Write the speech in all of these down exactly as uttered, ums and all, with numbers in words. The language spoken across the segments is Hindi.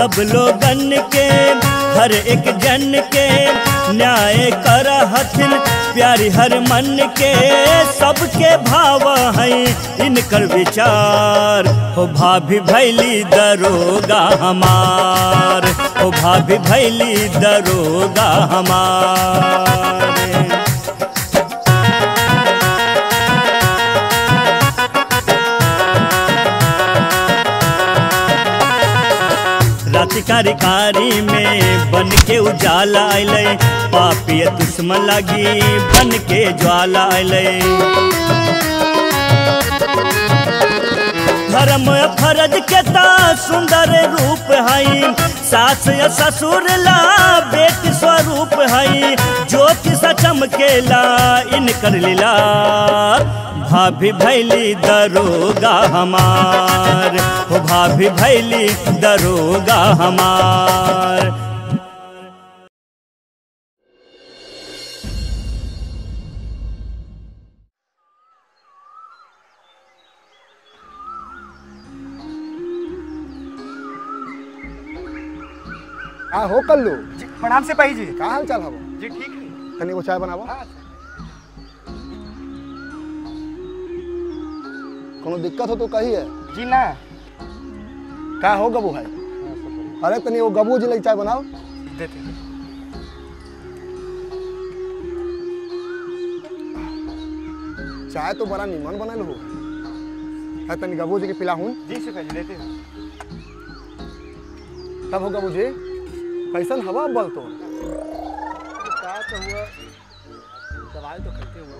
सब लोगन के हर एक जन के न्याय कर हथिन प्यारी हर मन के सबके भाव हैं इनकर विचार हो भाभी भैली दरोगा हमार हो भाभी भैली दरोगा हमार। रातिकारी कारी में बन के उजाला आइले पापी दुश्मन लगी बन के ज्वाला आइले। धर्म फरज के ता सुंदर रूप है सास या ससुर ला बेटी स्वरूप है ज्योति सा चमकेला इनकर लीला भाभी भैली दरोगा हमार हो भाभी भैली दरोगा हमार। हाँ हो कल्लू जी प्रणाम से पाई जी का हाल चाल हबो जी ठीक है तनी को चाय बनाबो हाँ। कोनो दिक्कत हो तो कही है जी ना का हो गबू भाई अरे तनी वो गबू जी लगी चाय बनाओ देते चाय तो बड़ा निमन बनल हो है तनी गबू जी के पिला हूं जी से पहले देते तब हो गबू जी कैसन हवा बल तो क्या तो हुआ दवाई तो खाते हुआ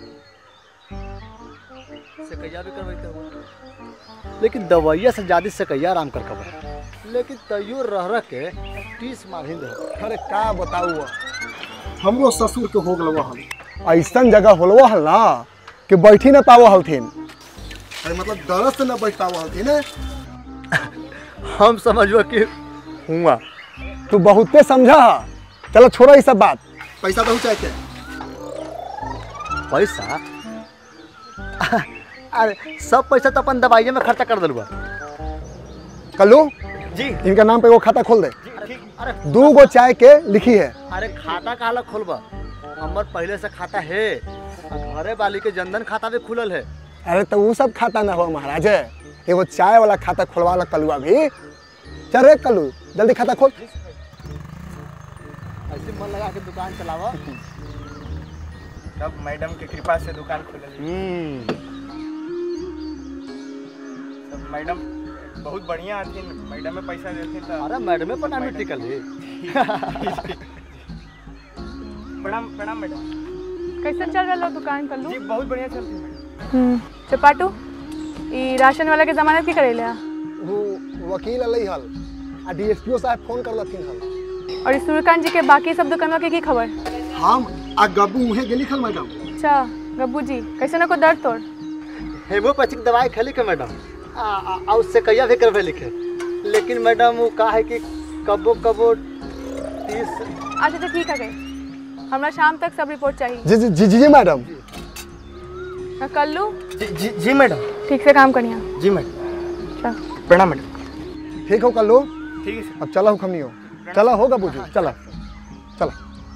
सकैया भी करवाते हुआ लेकिन दवाइया से ज्यादा सकैया आराम कर कबर लेकिन तैयो रह रह के टीस मार ही दे। अरे का बताऊ हमरो ससुर के हो गलवा हम ऐसन जगह होलवा हल ना कि बैठी ना पावो हलथिन अरे मतलब दर्द से ना बैठ पावो हलथिन हम समझवा कि हुआ तू बहुते समझा चलो छोड़ो ये सब बात पैसा तो चाहिए पैसा अरे सब पैसा तो अपन दवाइया में खर्चा कर दिलवा कल्लू जी इनका नाम पे वो खाता खोल दे अरे दो गो चाय के लिखी है। अरे खाता काला खोलबा हमर पहले से खाता है घरे वाली के जनधन खाता भी खुलल है। अरे तो वो सब खाता ना हो महाराज एगो चाय वाला खाता खोलवा ला कलुआ भी चल रे कल्लू जल्दी खाता खोल ऐसे मन लगा के दुकान चलावा तब मैडम के कृपा से दुकान खुलल सब मैडम बहुत बढ़िया आथिन मैडम में पैसा देथिन त अरे मैडम पर नाम टिकल है। प्रणाम प्रणाम मैडम कैसे चल रहा दुकान कल्लू? जी बहुत बढ़िया चलती मैडम। हम्म चपाटू ई राशन वाला के जमानत की करेला वो वकील अलई हल आ डीएसपीओ साहब फोन कर लथिन हल और सूर्यकांत जी के बाकी सब दुकानवा के की खबर? हम आ गब्बू उहे गेली खल मैडम। अच्छा गब्बू जी कैसे ना को दर्द तोड़ हेमोपैथिक दवाई खेली के मैडम आ उससे कहिया भी करवे लिखे लेकिन मैडम वो का है कि कबो कबो तीस। अच्छा तो ठीक है गई हमरा शाम तक सब रिपोर्ट चाहिए। जी जी जी जी मैडम। हाँ कल्लू जी जी जी मैडम ठीक से काम करिए। जी मैडम चल प्रणाम मैडम। ठीक हो कल्लू ठीक है सर। अब चलो खमनी हो चलो होगा बुझू चलो चलो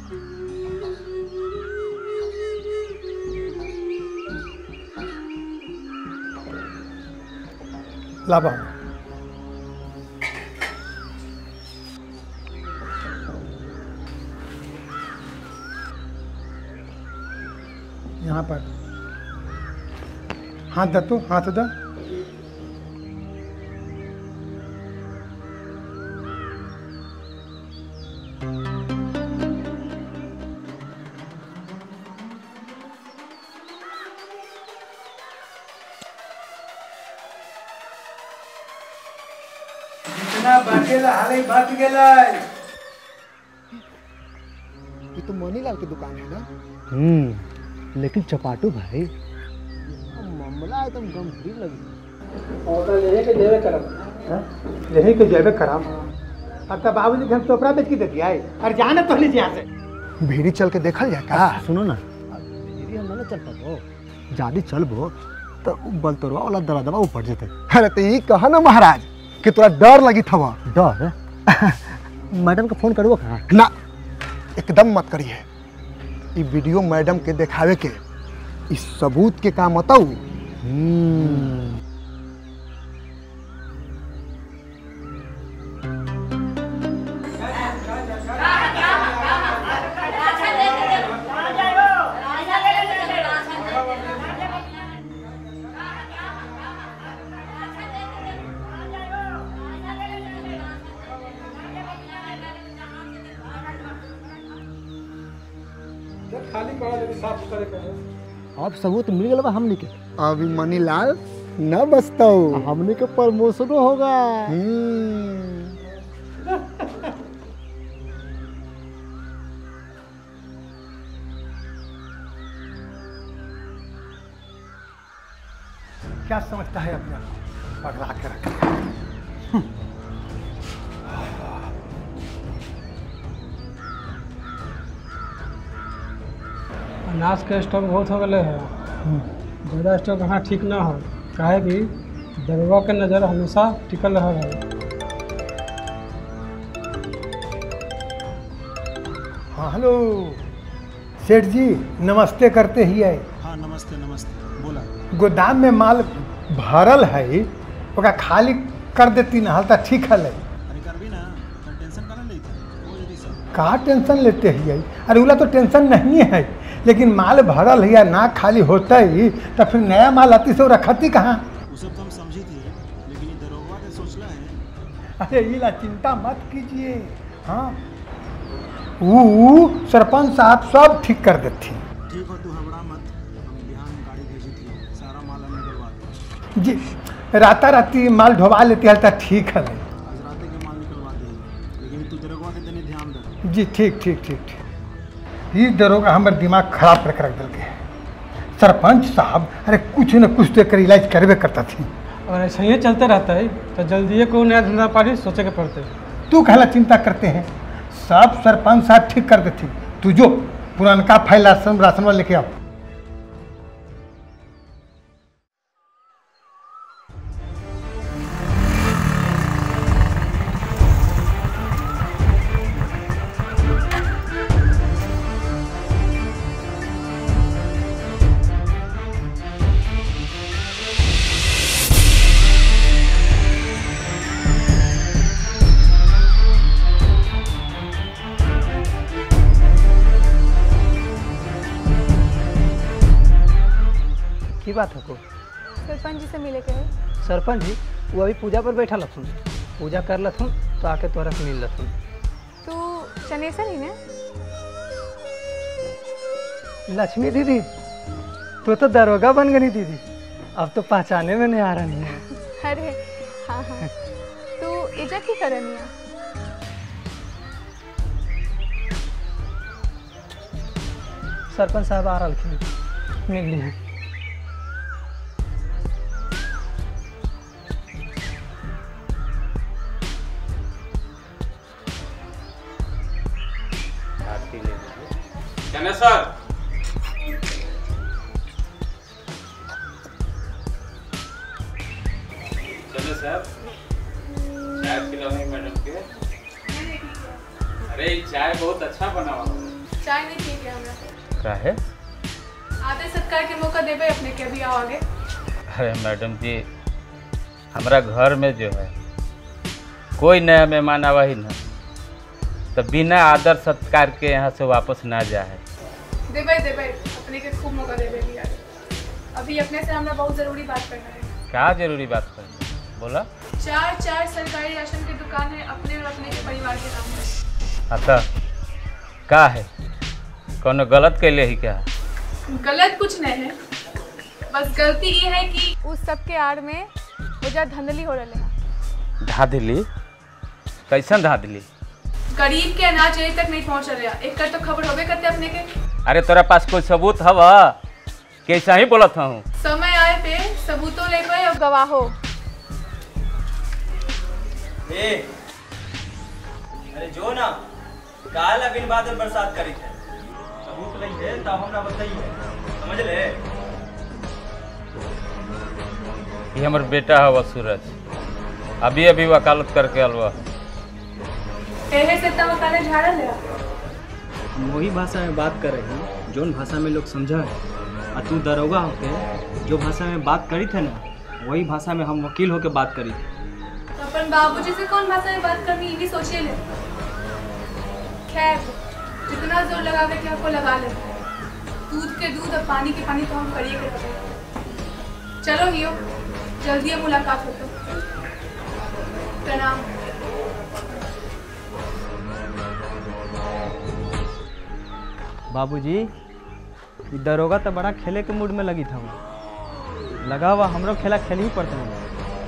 लाभा यहाँ पर हाथ दा तो हाथ दा बाटेला हाले बात गेला ये तो मनीलाल की दुकान है ना। हम्म लेकिन चपाटू भाई मामला एकदम गंभीर लगी और लेहे के देवे करब हां लेहे के देवे करब अब त बाबूजी हम टोपरा बेच के देती आई और जाने पहले यहां से भीड़ी चल के देखल जाए का। सुनो ना भीड़ी हम ना चल पाबो जादी चलबो तो बलतरवा वाला दरदवा ऊपर जेते। अरे तो ये कहा ना महाराज कि तोरा डर लगी थवा डर मैडम का फोन करबो कहाँ? ना एकदम मत करिए। ये वीडियो मैडम के दिखावे के इस सबूत के काम बताऊ। अब सबूत मिल गया बा हमनी के। अभी मनीलाल न बचताऊ। हमनी के प्रमोशनो होगा। क्या समझता है अपने आप पगला के रखा? अनाज के स्टॉक बहुत हो गए है। ज़्यादा स्टॉक रखना ठीक ना हो, काहे कि दरोगा के नज़र हमेशा टिकल रहा है। हाँ हेलो सेठ जी, नमस्ते करते ही है। हाँ नमस्ते नमस्ते, बोला। गोदाम में माल भरल है, ओका खाली कर देती ना हालता ठीक है। अरे कर भी ना, तो टेंशन करना नहीं था, वो यदि सब कहाँ टेंशन लेते ही? अरे उला तो टेंशन नहीं है, लेकिन माल भरल है या ना खाली होता ही तो फिर नया माल आती से रखती कहाँ? वो सब तो हम समझी थी, लेकिन ये दरोगा के सोचला है। अरे इला चिंता मत कीजिए। हाँ वो सरपंच साहब सब ठीक कर देती। ठीक हो, तू घबरा मत, हम बिहान गाड़ी भेजी थी, सारा माल हमें करवा दे। जी राता राती माल ढोवा लेती है तो ठीक है। आज रात के माल निकलवा देंगे, लेकिन तू दरोगा के तनी ध्यान दे। जी ठीक ठीक ठीक ठीक। ये दरोगा हमारे दिमाग खराब करके रख दिल के। सरपंच साहब अरे कुछ न कुछ तो कर इलाज करवे करता थी। अगर ऐसा ही चलते रहता है तो जल्दी को नया धंधा पारी सोचे के पड़ते। तू कहला चिंता करते हैं, सब सरपंच साहब ठीक कर देती। तू जो पुरानका फाइल राशन राशन वाला लेके आओ। की बात है को? सरपंच जी से मिले के है। सरपंच जी वो अभी पूजा पर बैठा लथुन, पूजा कर लथुन तो आके तोरा से मिल लथुन। तू शनेश्वर ही ने? लक्ष्मी दीदी तो तो दरोगा बन गई दीदी, अब तो पहचाने में नहीं आ रहा नहीं है। अरे हाँ हाँ, तू इजा की करनिया? सरपंच साहब आ रहा मिल ली। सर चलो साहब, चाय पिलाओगे मैडम के? अरे चाय बहुत अच्छा बना हुआ। चाय नहीं ठीक है हमरा। क्या है? आधे सत्कार के मौका देवे अपने के, अभी आओ आगे। अरे मैडम जी, हमारा घर में जो है कोई नया मेहमान आवा ही ना, तो बिना आदर सत्कार के यहाँ से वापस ना जाए। देवे देवे अपने के खूब मौका देवे भी आगे। अभी अपने से हमरा बहुत जरूरी बात करना है। क्या जरूरी बात करनी? बोला। चार चार सरकारी राशन की दुकान है अपने और अपने के परिवार के नाम पर। अच्छा क्या है, कौन गलत के लिए ही क्या? गलत कुछ नहीं है, बस गलती ये है कि उस सब के आड़ में वजह धंधली हो रहे हैं। धाधली? कैसन धाधली? गरीब के अनाज यही तक नहीं पहुंच रहा। एक कर तो खबर होबे करते अपने के। अरे तोरा पास कोई सबूत हवा? कैसा ही बोलत हूँ। समय आए पे सबूतों लेकर और गवाहो। ए, अरे जो ना काल बिन बादल बरसात करी थे, सबूत नहीं है तब हमरा बताइए, समझ ले। ये हमारे बेटा है सूरज, अभी अभी वकालत करके अलवा। एहे से तब काले झाड़ा ले हम वही भाषा में बात कर रही हैं जोन भाषा में लोग समझा है। और तू दरोगा होके जो भाषा में बात करी थे ना वही भाषा में हम वकील होके बात करी थे। तो अपन बाबूजी से कौन भाषा में बात करनी ये भी सोचिए ले। खैर जितना जोर लगावे के आपको लगा ले। दूध के दूध और पानी के पानी तो हम करिए के पता। चलो हियो जल्दी मुलाकात हो तो। प्रणाम। बाबूजी ये दरोगा तो बड़ा खेले के मूड में लगी था। लगा हुआ हमरो खेला खेल ही पड़ता है।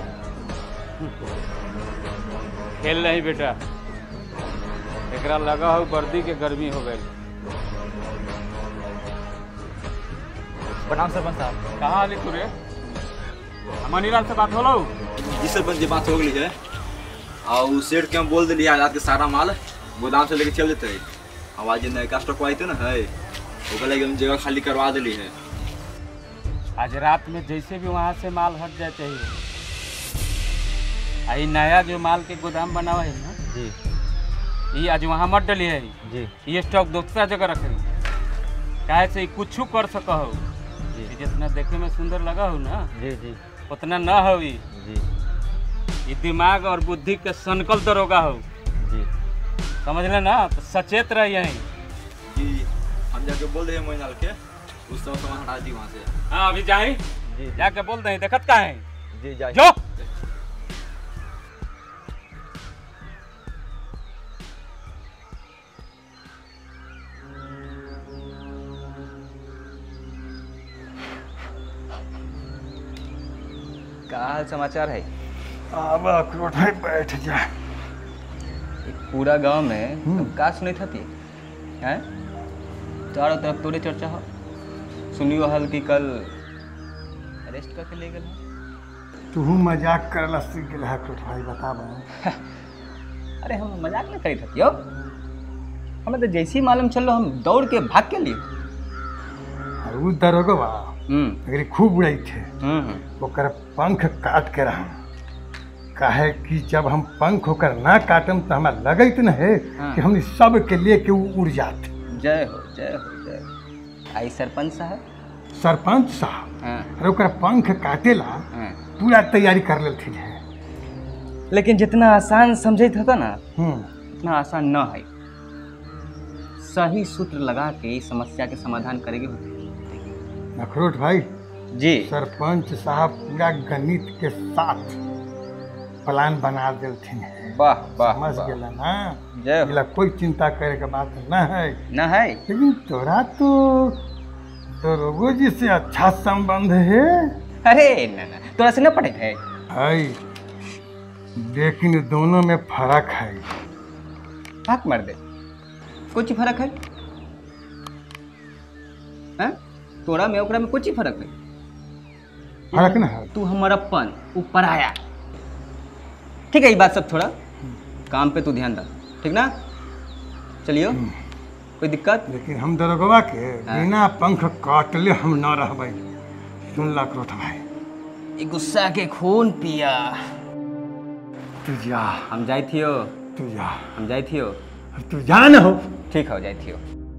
खेल नहीं बेटा, एकरा लगा हो वर्दी के गर्मी हो गई। प्रणाम सरपंच साहब। कहाँ आली तू रे? मनीलाल से बात होलो? जी सरपंच जी बात हो गई है। और सेठ के हम बोल दिली आज के सारा माल गोदाम से लेके चल देते। आवाज नया स्टॉक आते ना है ओके लगे हम जगह खाली करवा दिली है। आज रात में जैसे भी वहाँ से माल हट जाए चाहिए। आई नया जो माल के गोदाम बनावा है ना जी, ये आज वहाँ मत डली है जी, ये स्टॉक दूसरा जगह रखे। काहे से कुछ कर सका हो जी, जितना देखने में सुंदर लगा हो ना जी जी उतना न हो। ये जी दिमाग और बुद्धि के संकल दरोगा हो जी, समझ ले ना, तो सचेत रह यहीं। जी हम जाके बोल रहे हैं मोइनाल के उस समय सामान हटा दी वहाँ से। हाँ अभी जाए जी जाके बोल दें देखत का है जी जाए जो क्या हाल समाचार है? अब अखरोट भाई बैठ जा। पूरा गांव में तुम का सुनी थी हैं? चारों तरफ तोरे चर्चा हो। सुनियो हल की कल अरेस्ट करके ले गए। तू मजाक कर लस्सी के लिए अखरोट भाई बता बा। अरे हम मजाक नहीं करी थी यो। हमें तो जैसे ही मालूम चल हम दौड़ के भाग के लिए। और वो दरोगा बा अगर खूब उड़ाई थे ओकर पंख काट के रहा। काहे कि जब हम पंख होकर ना काटम तो हमारा लगत न है हाँ। कि हम सब के लिए के उड़ जाते। जय हो जय हो जय हो। आई सरपंच साहब सरपंच साहब हाँ। अरे ओकर पंख काटेला हाँ। पूरा तैयारी कर लेती है। लेकिन जितना आसान समझे था ना हम्म उतना आसान न है। सही सूत्र लगा के इस समस्या के समाधान करेंगे होते। अखरोट भाई जी सरपंच साहब पूरा गणित के साथ प्लान बना देलथिन है। वाह वाह समझ वाह। गेला ना। जय इला कोई चिंता करे के बात न है। न है लेकिन तोरा तो दरोगो जी से अच्छा संबंध है। अरे न न तोरा से न पड़े है है लेकिन दोनों में फर्क है। हक मर दे कुछ फर्क है हैं? तोरा में ओकरा में कुछ ही फर्क नहीं। फर्क न है। तू हमारा अपन ऊपर आया ठीक है। ये बात सब थोड़ा काम पे तू ध्यान दे ठीक ना। चलियो कोई दिक्कत। लेकिन हम दरोगवा के हाँ। बिना पंख काटले हम न रहबै। सुन ला अखरोट भाई ये गुस्सा के खून पिया। तू जा हम जाई थियो तू जा हम जाई थियो तू जा न हो। ठीक हो जाई थियो।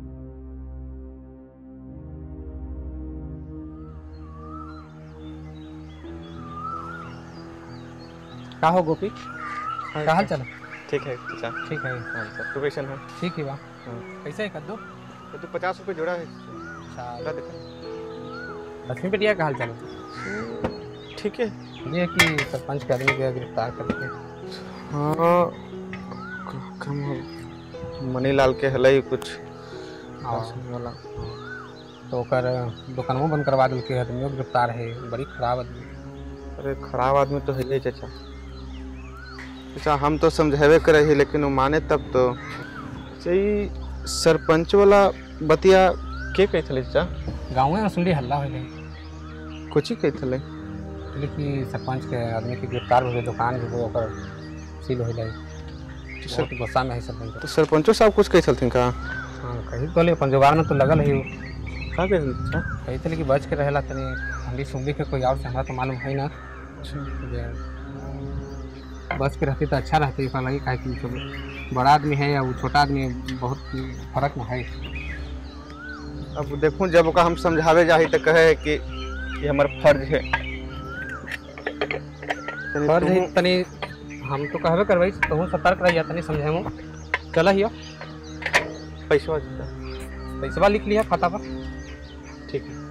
का हो गोपी का हाल चल? ठीक है चाचा। ठीक है हाँ सर तो कैसन है? ठीक है बा। कैसे है कद्दू? तो पचास रुपये जोड़ा है। अच्छा देखा लक्ष्मी बेटिया का हाल चल? ठीक है। ये कि सरपंच के आदमी के गिरफ्तार करके हाँ कम मनीलाल के हल कुछ वाला तो ओकर दुकानों बंद करवा दिल के आदमियों गिरफ्तार है। बड़ी खराब आदमी। अरे खराब आदमी तो है ही चाचा। चाचा हम तो समझेबे करे ही लेकिन वो माने तब तो। सही सरपंच वाला बतिया के कही थे चाचा? गाँव में सुनली हल्ला हो कुछ ही कही थे कि सरपंच के आदमी की गिरफ्तार हो गई। दुकान भी वो ओकर सील हो जाए। बहुत गुस्सा में है सरपंच। तो सरपंचो साहब कुछ कही थी का? हाँ कही तो ले अपन जुगाड़ में तो लगल है। का कही थे? कही थे कि बच के रहेला तनी ठंडी सुंडी के कोई और से हमरा तो मालूम है ना। बस के रहती तो अच्छा रहती है लगी काहे कि सब बड़ा आदमी है या वो छोटा आदमी है, बहुत फर्क ना है। अब देखूं जब ओका हम समझावे जाही तो कहे कि ये हमार फर्ज है। फर्ज है तनी हम तो कहबे करबई तो सतर्क रहिया तनी समझाएमो। चला हियो पैसा पैसा लिख लिया खाता पर। ठीक है।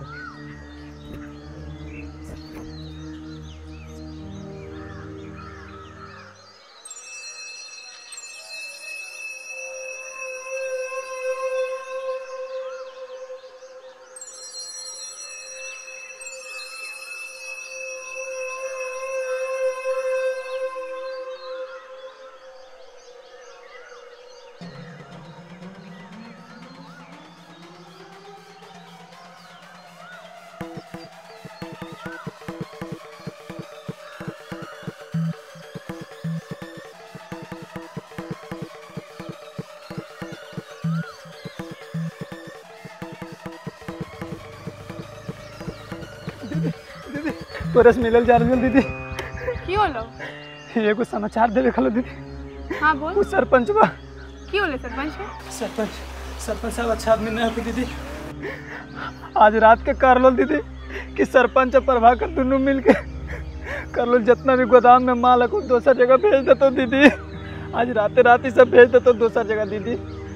तोरस मिलल जा रहल दीदी। की होलो? एगो समाचार देवे खलो दीदी। हाँ बोल। वो सरपंच बा। की होले सरपंच के? सरपंच सरपंच साहब अच्छा आदमी नहीं है दीदी। आज रात के कर लो दीदी कि सरपंच और प्रभाकर दोनों मिल के कर लो जितना भी गोदाम में माल है दूसरा जगह भेज देते दीदी। आज रात रात ही सब भेज देते दूसरा जगह दीदी।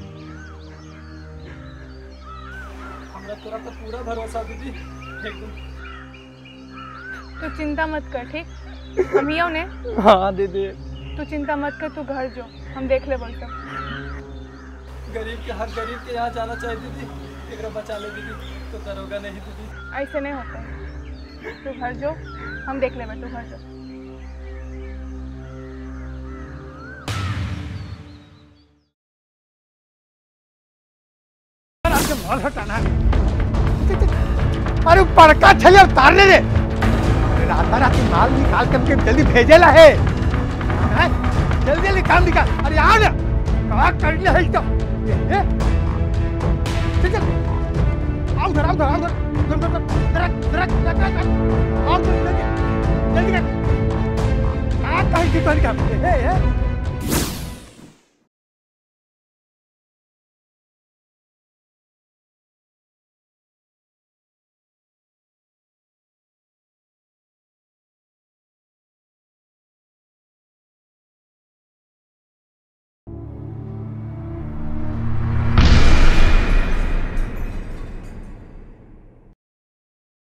हमरा तोरा पर पूरा भरोसा दीदी एकदम। तू चिंता मत कर ठीक, हम ही ने। हाँ दीदी। तू चिंता मत कर, तू घर जो हम देख ले बोलते। गरीब के हर गरीब के यहाँ जाना चाहिए दीदी, एक बचा ले दीदी तो दरोगा नहीं दीदी। ऐसे नहीं होता है, तू घर जो हम देख ले, तू घर जो। माल हटाना अरे पड़का छले उतारने दे। राता रात माल निकाल करके जल्दी भेजेला है, है? जल्दी जल्दी काम निकाल। अरे आओ ना कहा कर लिया है तो ये चल चल आओ उधर आओ उधर आओ उधर उधर उधर दरक दरक दरक आओ जल्दी जल्दी कर। आ कहीं की तो काम है है